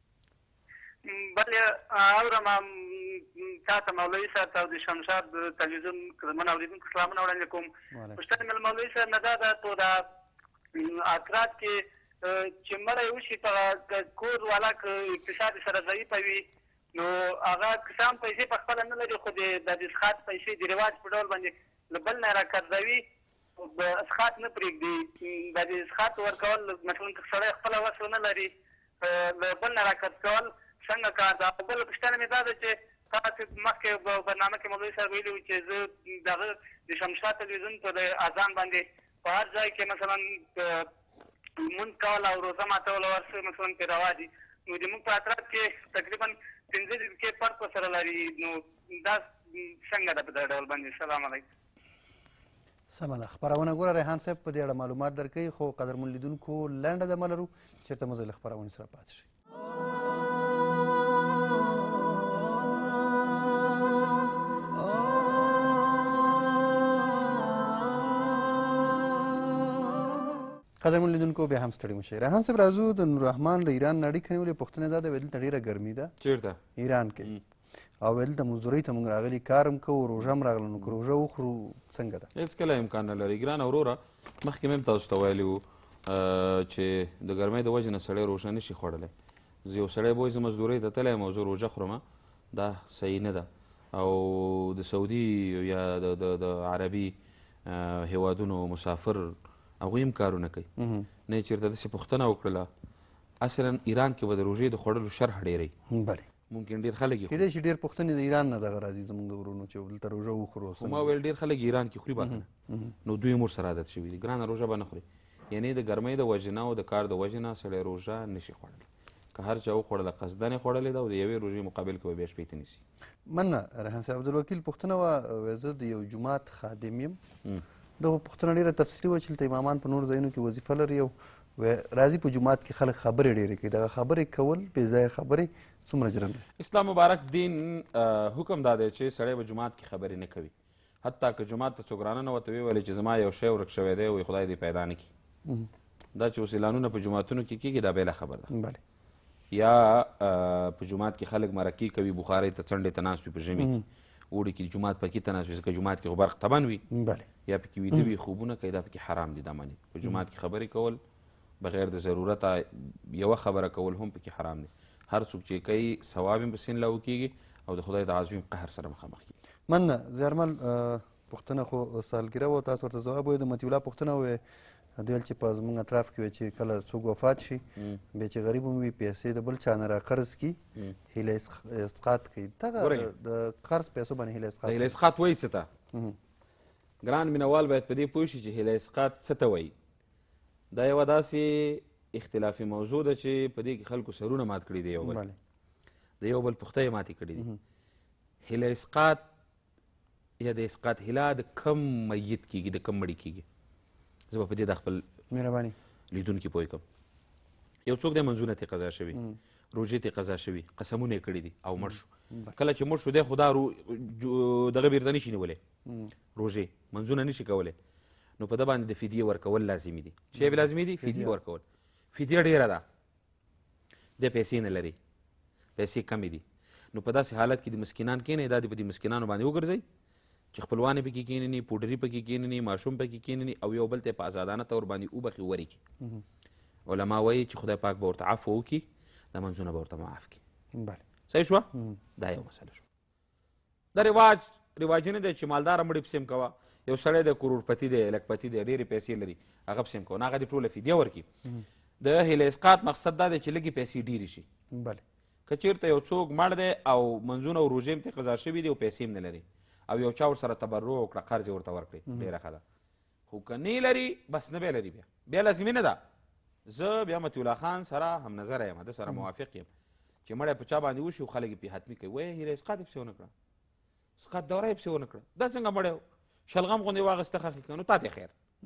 [SPEAKER 3] بله اورم تا ته مولوي صاحب ته او د شمشاد تلویزیون من اورېدونکو سلامونه وړاندې کوم پوښتنه مې له مولوي صاحب نه دا ده په دا افراد کې چې مړی وشي په کور والا که اقتصاد سره ضعیفه وي نو هغه کسان پیسې په خپله نه لري خو د اسخات پیسې د رواج په ډول باندې له بل نه راقرضوي اسخات نه پرېږدي د اسخات ورکول مثلا که سړی خپله وس ونه لري له بل نه راقرض کول څنګه کار ده او بله پوښتنه مې دا ده چې تاسو مخکې برنامه کې مولوي صاحب ویلي وو چې زه دغه د شمشاد تلویزیون په د اذان باندې په هر ځای کې مثلا لمونځ کول او روزه ماتول او هر څه مثلا پرې روا دي نو زموږ په اطراف کې تقریبا پنځه دقیقې فرق ورسره لري نو دا څنګه ده په دغه ډول باندې سلام علیکم
[SPEAKER 1] سمه ده خپرونه ګوره ریحان صاحب په دې اړه معلومات درکوي خو قدرمن لیدونکو لنډه دمه لرو چېرته مو زه له خپرونې سره پاتې شئ قدرمن لیدونکو بیا هم ستړي مشئ. ریحان صاحب راځو د نوررحمان له ایران نه اړیکه نیولې. پوښتنه دا ده ویل دلته ډېره ګرمي ده
[SPEAKER 2] چېرته
[SPEAKER 1] ایران کې او ویل د مزدورۍ ته موږ راغلي کار هم کوو روژه هم راغله نو که روژه وخورو څنګه ده؟
[SPEAKER 2] هېڅکله امکان نه لري ګرانه وروره. مخکې مې هم تاسو ته ویلي وو چې د ګرمۍ د وجې نه سړی روژه نشي خوړلی. یو سړی به وایي زه مزدورۍ ته تللی یم او زه روژه خورم، دا صحیح نه ده. او د سعودي یا د عربي هیوادونو مسافر هغوی هم کارونه کوي، نه یې چېرته داسې پوښتنه وکړله. اصلا ایران کې به د روژې د خوړلو شرح ډېری
[SPEAKER 1] بلې
[SPEAKER 2] ممکن ډېر خلک یې
[SPEAKER 1] کېدای شي ډېر پوښتنې د ایران نه دغه راځي زموږ د ورونو چې دلته روژه وخورو.
[SPEAKER 2] خو ما ویل ډېر خلک ایران کې خوري به که نه، نو دوی هم ورسره عادت شوي دي. ګرانه روژه به نه خوري، یعنې د ګرمۍ د وجې نه او د کار د وجې نه سړی روژه نشي خوړلی. که هر چا وخوړله قصدن یې خوړلې ده او د یوې روژې مقابل کې به بیا شپې ته نیسي.
[SPEAKER 1] مننه ریحان صاحب. عبدالوکیل پوښتنه وه زه د یو جومات خادم یم. دغه پوښتنه ډېره تفصیلي وه چې دلته امامان په نورو ځایونو کې وظیفه لري او راځي په جومات کې خلک خبرې ډېرې کوي. دغه خبرې کول بې ځایه خبرې څومره جرم دی؟
[SPEAKER 2] اسلام مبارک دین حکم دا دی چې سړی به جومات کې خبرې نه کوي. حتی که جومات ته څوک رانه نوته ویې ویلې چې زما یو شی ورک شوی دی وایي خدای دې پیدا نه کړي. دا چې اوس اعلانونه په جوماتونو کې کېږي دا بېله خبره ده. یا په جومات کې خلک مرکې کوي، بخارۍ ته څنډې ته ناست وي په ژمي کې، اوړي کې جومات پکې ته ناست وي ځکه جومات کې خو برق تبن وي یا پکې ویده وي خوبونه کوي، دا پکې حرام دي. دا مني په جومات کې خبرې کول بغیر د ضرورته یوه خبره کول هم پکې حرام دي. هر څوک چې کوي ثواب هم په سین لاو کېږي او د خدای د عظیم قهر سره مخامخ کېږي.
[SPEAKER 1] مننه زیارمل. پوښتنه خو سالګره وه، تاسو ورته ځواب وایي. د مطیع الله پوښتنه وویل دوی چې په زموږ اطراف کې وي چې کله څوک وفات شي بیا چې غریب هم وي پیسې د بل چا نه راقرض کړي هیله اسقاط کوي. دغه د قرض پیسو باندې هیله اسقاط
[SPEAKER 2] هیله اسقاط وایي څه ته؟ ګران مینوال باید په دې پوه شي چې هیله اسقاط څه ته وایي. دا یوه داسې اختلافي موضوع ده چې په دې کې خلکو سرونه مات کړي دي، یو بل د یو بل پوښته یې ماتې کړي دي. هیله اسقاط یا د اسقاط هیله د کم میت کېږي، د کم مړي کېږي. زه به په دې د خپل
[SPEAKER 1] مهرباني
[SPEAKER 2] لیدونکي پوه کړم. یو څوک دی منځونه ترې قضا شوي، روژې ترې قضا شوي، قسمونه یې کړي دي او مړ شو. کله چې مړ شو دی خو دا دغه بیرته نشي نیولی، روژې منځونه نشي کولی، نو په ده باندې د فدیې ورکول لازمي دي. چې به لازمي دي؟ فدیې ورکول. فدیه ډېره ده، دی پیسې نه لري، پیسې کمې دي، نو په داسې حالت کې د مسکینان کښېنئ، دا دې په دې مسکینانو باندې وګرځئ چې خپلوان یې پکې کښېنني، پوډري پکې کښېنني، ماشوم پکې کښېنني او یو بل ته یې په ازادانه طور باندې وبخي ورکړي. علما وایي چې خدای پاک به ورته عفو وکړي، دا منځونه به ورته معاف کړي. صحیح شوه؟ دا یو مسله شوه. دا رواج رواجي نه دی چې مالداره مړي پسې هم کوه. یو سړی دی کروړپتي دی، لکپتي دی، ډېرې پیسې لري، هغه پسې هم کوه، نه هغه دې ټوله فدیه ورکړي. د هیله اسقاط مقصد دا دی چې لږې پیسې ډېرې شي. که چېرته یو څوک مړ دی او منځونه او روژې هم ترې قضا شوي دي او پیسې هم نه لري او یو چا ورسره تبرع وکړه، قرض یې ورته ورکړې، ډېره ښه ده. خو که نه لري بس نه بیا لري، بیا بیا لازمي نه ده. زه بیا مطیع الله خان سره هم نظره یم، ده سره موافق یم چې مړی په چا باندې وشي خو خلک یې پې حتمي کوي. وایي هیله اسقاط یې پسې ونه کړه، اسقاط دوره یې پسې ونه کړه، دا څنګه مړی و شلغم غوندې واغېسته خښې کړه، نو تا ته خیر.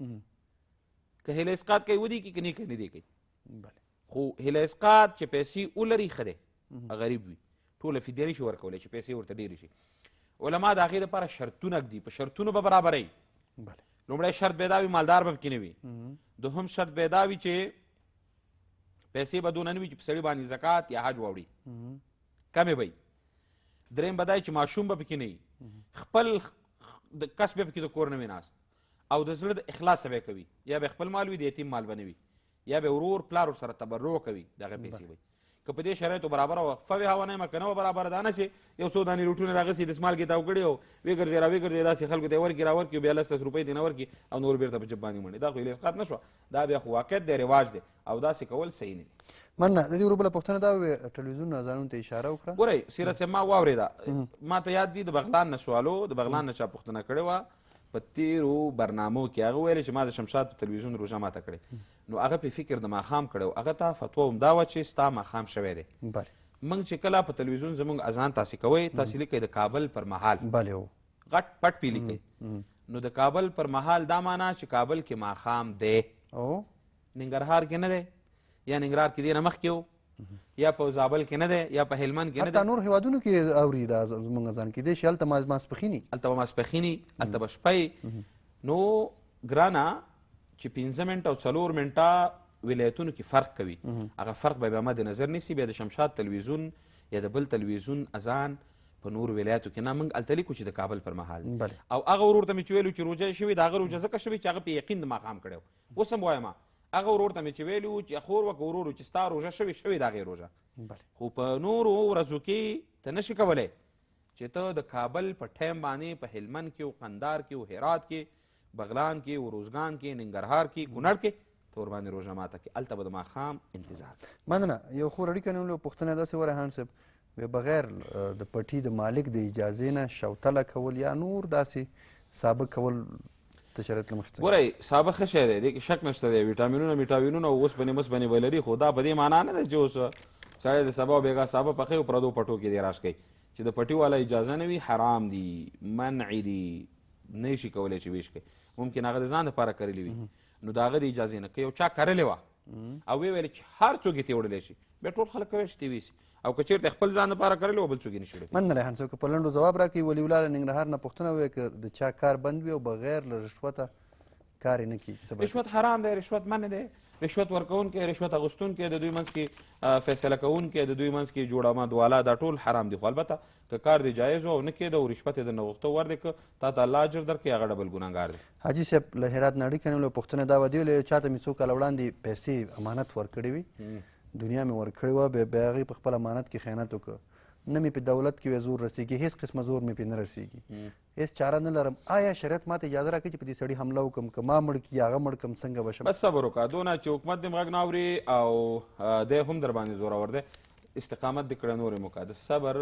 [SPEAKER 2] که هیله اسقاط کوي ودې کړي که نه کوي نه دې کوي. خو هیله اسقاط چې پیسې ولري ښه دی، غریب وي ټوله فدیه نشي ورکولی چې پیسې ورته ډېرې شي. علما د هغې دپاره شرطونه ږدي، په شرطونو به برابروي. لومړی شرط به دا وي مالدار به پکې نه وي. دوهم شرط به دا وي چې پیسې به دونه نه وي چې په سړي باندې زکات یا حج واوړي، کمې به وي. درېیم به دا چې ماشوم به پکې نه وي، خپل کس به پکې د کور نه وي ناست او د زړه د اخلاص به یې کوي، یا به خپل مال وي د یتیم مال به نه وي، یا به ورور پلار ورسره تبرع کوي، دغه پیسې وي. که په دې شرایطو برابره وقفه وي هوا نه که نه وه برابره، دا نه چې یو څو دانې لوټونه راغسي دسمال کې تاو کړي او وګرځې را وګرځې داسې خلکو ته یې ورکړي را ورکړي بیا لس لس روپۍ دې نه ورکړي او نور بېرته په جب باندې منډي. دا خو هیله اسقاط نه شوه، دا بیا خو واقعیت دی، رواج دی او داسې کول صحیح نه دي.
[SPEAKER 1] مننه. د دې ورو بله پوښتنه دا وې ټلویزیون ځانونو ته اشاره وکړه.
[SPEAKER 2] ګورئ سیرت صاحب ما واورېده، ما ته یاد دي د بغلان نه سوالو، د بغلان نه چا پوښتنه کړې وه په تیرو برنامو کې، هغه ویلې چې ما د شمشاد په تلویزیون روژه ماته کړې، نو هغه پې فکر د ماښام کړی و، هغه ته فتوا هم دا وه چې ستا ماښام شوی دی. موږ چې کله په تلویزیون زموږ اذان تاسې کوئ، تاسې لیکئ د کابل پر مهال، غټ پټ پې لیکئ، نو د کابل پر مهال دا معنا چې کابل کې ماښام دی، ننګرهار کې نه دی، یا ننګرهار کې دې نه مخکې و، یا په زابل کې نه دی، یا په هلمند کې نه دی.
[SPEAKER 1] حتی نور هېوادونو کې اوري دا زموږ اذان کېدای شي هلته ماسپښین وي،
[SPEAKER 2] هلته به ماسپښین وي، هلته به شپه نو ګرانه چې پنځه منټه او څلور منټه ولایتونو کې فرق کوي هغه فرق به بیا مد نظر نیسي بیا د شمشاد تلویزیون یا د بل تلویزیون اذان په نورو ولایاتو کې نه موږ هلته لیکو چې د کابل پر مهال او هغه ورور ته مې چې ویلو چې روژه یې شوې د هغه روژه ځکه شوې چې هغه په یقین د ماښام کړی و اوس هم وایم هغه ورور ته مې چې ویلي وو چې خور وکړه ورورو چې ستا روژه شوې شوې د هغې روژه خو په نورو ورځو کې ته نشي کولی چې ته د کابل په ټایم باندې په هلمند کې و قندار کې و هرات کې بغلان کې و روزګان کې ننګرهار کې کونړ کې ته ورباندې روژه ماته کې هلته به د ماښام انتظار
[SPEAKER 1] مننه یو خور اړیکه نیولو پوښتنه داسې وه ریحان صاحب وی بغیر د پټي د مالک د اجازې نه شوتله کول یا نور داسې سابه کول د شریعت له مخې
[SPEAKER 2] ګورئ سابه ښه شی دی دې کې شک نشته دی ویټامینونه میټاوینونه او اوسپنې مسپنې به لري خو دا په دې معنا نه ده چې اوس سړی د سبا بېګا سابه پخوي او پردو پټو کې دی راش کوي چې د پټي والا اجازه نه وي حرام دي منع دي نه شي کولی چې ویش کوي ممکن هغه د ځان دپاره کرلي وي نو د هغه د اجازې نه که یو چا کرلې وه او ویې ویل چې هر څوک یې تېوړلی شي بیا ټول خلک کولی شي تېوي شي او که چېرته خپل ځان دپاره کرلی و بل څوک یې نه شي وړلی
[SPEAKER 1] مننه ریحان صاحب که په لنډو ځواب راکړئ ولي الله له ننګرهار نه پوښتنه وویل که د چا کار بند وي او بغیر له رشوته کار یې نه کېږي
[SPEAKER 2] رشوت حرام دی رشوت منع دی رشوت ورکوونکی رشوت اغوستونکی د دوی منځ کې فیصله کوونکی د دوی منځ کې جوړه دواله دا ټول حرام دي خو البته که کار دی جایز و او نه کېده او رشوت یې درنه غوښته ور دی که تا ته الله اجر درکړي هغه ډبل ګناهګار دی
[SPEAKER 1] حاجي صاحب له هرات نه اړیکه نیولو پوښتنه دا وه دې ویلې چا ته مې څو کاله وړاندې پیسې امانت ورکړې وي دنیا مې ورکړې وه بیا بیا هغې په خپل امانت کې خیانت وکړه نه مې په دولت کې زور رسېږي هېڅ قسمه زور مې پرې نه رسېږي هېڅ چاره نه لرم آیا شریعت ماته اجازه راکوي چې په دې سړي حمله وکړم که ما مړ کړي یا هغه مړ کړم څنګه به شم
[SPEAKER 2] بس صبر وکړه دونه چې حکومت دې غږ نه اوري او دی هم در باندې زورور دی استقامت دې کړه نور یې مو د صبر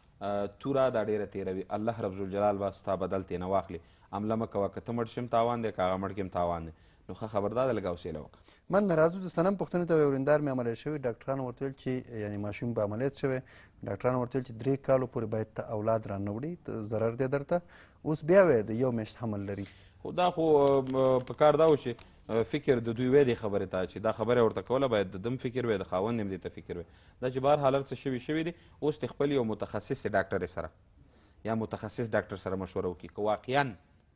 [SPEAKER 2] توره دا ډېره تېروي الله رب الجلال به ستا بدل ترې نه واخلي عمله مه کوه که ته مړ شم تاوان دی که هغه مړ کېم تاوان دی نو ښه خبردار ده لږ حوصله وکړه
[SPEAKER 1] من راځو د صنم پوښتنې ته یو ورندار مې عملیات شوی ډاکټرانو ورته ویل چې یعنې ماشوم به عملیات شوی ډاکټرانو ورته ویل چې درې کالو پورې باید ته اولاد را نه وړي ضرر دی درته اوس بیا وی د یو میاشت حمل لري
[SPEAKER 2] خو دا خو په کار دا و چې فکر د دوی وی دی خبرې ته چې دا خبره ورته کوله باید د دم فکر وی د خاوند هم دې ته فکر وی دا چې بهر حالت څه شوي شوي دي اوس د خپل یو متخصص ډاکټر سره یا متخصص ډاکټر سره مشوره وکړي که واقعا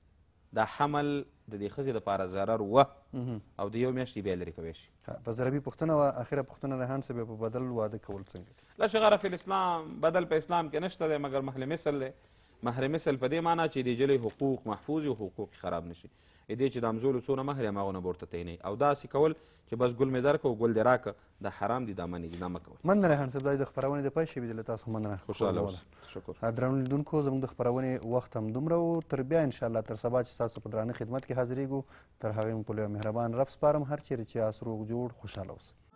[SPEAKER 2] دا حمل د دې ښځې دپاره ضرر وه او د یو میاشتې بیا لرې کوی شي
[SPEAKER 1] په ضربي پوښتنه وه اخره پوښتنه ریحان صاحب په بدل واده کول څنګه
[SPEAKER 2] لا شغره فی الاسلام بدل په اسلام کې نشته دی مګر مهر مثل دی مهر مثل په دې معنی چې د نجلۍ حقوق محفوظ او حقوق خراب نشي دې چې د همزولو څونه مهر یم هغونه به ورته تعینوي او داسې کول چې بس ګل مې درکړه او ګل دې راکړه دا حرام دي دا منې دي دا مه کوئ
[SPEAKER 1] مننه ریحان صاحب دا د خپرونې د پای شوي دي له تاسو مننه
[SPEAKER 2] خوشحاله اوسه شکر
[SPEAKER 1] درنو لیدونکو زموږ د خپرونې وخت هم دومره و تر بیا انشاءالله تر سبا چې ستاسو په درانه خدمت کې حاضرېږو تر هغې مو په لویه مهربان رب سپارم هر چیرې چې یاست روغ جوړ خوشحاله اوسئ